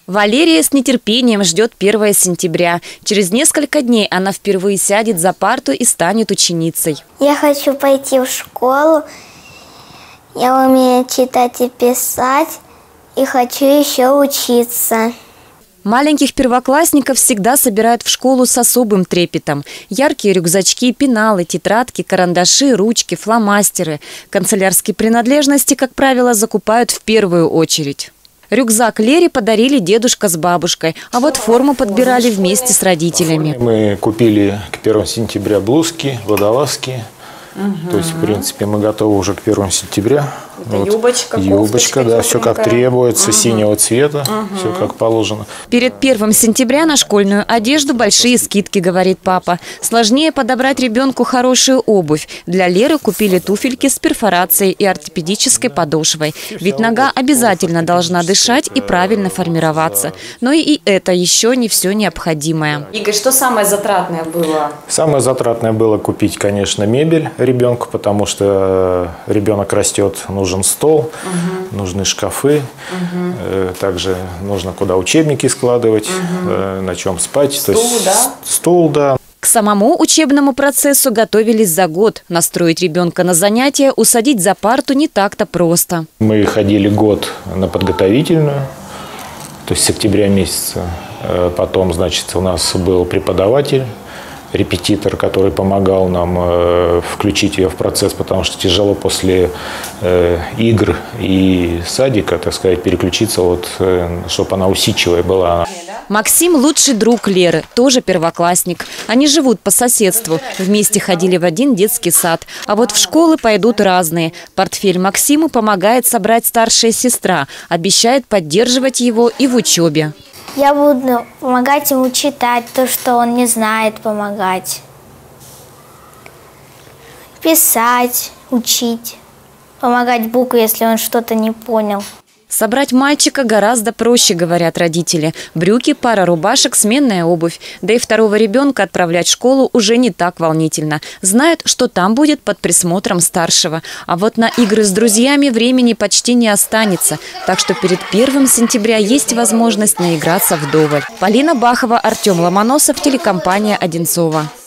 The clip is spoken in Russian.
Валерия с нетерпением ждет 1 сентября. Через несколько дней она впервые сядет за парту и станет ученицей. Я хочу пойти в школу. Я умею читать и писать. И хочу еще учиться. Маленьких первоклассников всегда собирают в школу с особым трепетом. Яркие рюкзачки, пеналы, тетрадки, карандаши, ручки, фломастеры. Канцелярские принадлежности, как правило, закупают в первую очередь. Рюкзак Лере подарили дедушка с бабушкой, а вот форму подбирали вместе с родителями. Мы купили к 1 сентября блузки, водолазки. То есть, в принципе, мы готовы уже к 1 сентября. Это вот. Юбочка, да, все как требуется, синего цвета, все как положено. Перед 1 сентября на школьную одежду большие скидки, говорит папа. Сложнее подобрать ребенку хорошую обувь. Для Леры купили туфельки с перфорацией и ортопедической подошвой. Ведь нога обязательно должна дышать и правильно формироваться. Но и это еще не все необходимое. Игорь, что самое затратное было? Самое затратное было купить, конечно, мебель ребенку, потому что ребенок растет, нужен стол, нужны шкафы, также нужно куда учебники складывать, на чем спать. Стул, да. К самому учебному процессу готовились за год. Настроить ребенка на занятия, усадить за парту не так-то просто. Мы ходили год на подготовительную, то есть с октября месяца. Потом, значит, у нас был преподаватель, репетитор, который помогал нам включить ее в процесс, потому что тяжело после игр и садика, так сказать, переключиться, вот, чтобы она усидчивая была. Максим – лучший друг Леры, тоже первоклассник. Они живут по соседству, вместе ходили в один детский сад. А вот в школы пойдут разные. Портфель Максиму помогает собрать старшая сестра, обещает поддерживать его и в учебе. Я буду помогать ему читать то, что он не знает, помогать. Писать, учить. Помогать буквы, если он что-то не понял. Собрать мальчика гораздо проще, говорят родители. Брюки, пара рубашек, сменная обувь. Да и второго ребенка отправлять в школу уже не так волнительно. Знают, что там будет под присмотром старшего. А вот на игры с друзьями времени почти не останется. Так что перед 1 сентября есть возможность наиграться вдоволь. Полина Бахова, Артем Ломоносов, телекомпания «Одинцово».